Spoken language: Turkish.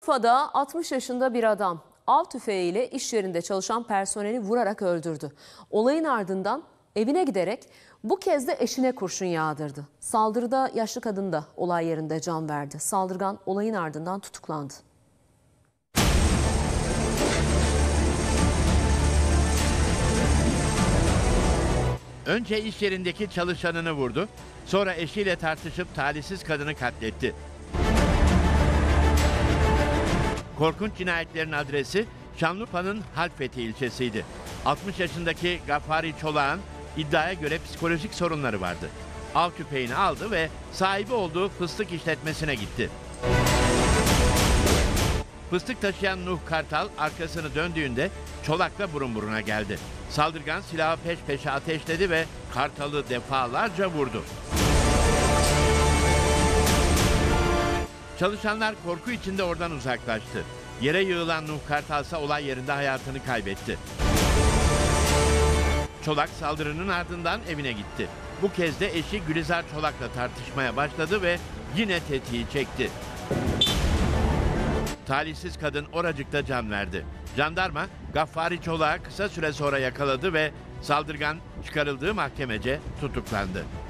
Urfa'da 60 yaşında bir adam av tüfeğiyle iş yerinde çalışan personeli vurarak öldürdü. Olayın ardından evine giderek bu kez de eşine kurşun yağdırdı. Saldırıda yaşlı kadın da olay yerinde can verdi. Saldırgan olayın ardından tutuklandı. Önce iş yerindeki çalışanını vurdu, sonra eşiyle tartışıp talihsiz kadını katletti. Korkunç cinayetlerin adresi Şanlıurfa'nın Halfeti ilçesiydi. 60 yaşındaki Gaffari Çolak'ın iddiaya göre psikolojik sorunları vardı. Av tüfeğini aldı ve sahibi olduğu fıstık işletmesine gitti. Fıstık taşıyan Nuh Kartal arkasını döndüğünde Çolak'la burun buruna geldi. Saldırgan silahı peş peşe ateşledi ve Kartal'ı defalarca vurdu. Çalışanlar korku içinde oradan uzaklaştı. Yere yığılan Nuh Kartal ise olay yerinde hayatını kaybetti. Çolak saldırının ardından evine gitti. Bu kez de eşi Gülizar Çolak'la tartışmaya başladı ve yine tetiği çekti. Talihsiz kadın oracıkta can verdi. Jandarma Gaffari Çolak'ı kısa süre sonra yakaladı ve saldırgan çıkarıldığı mahkemece tutuklandı.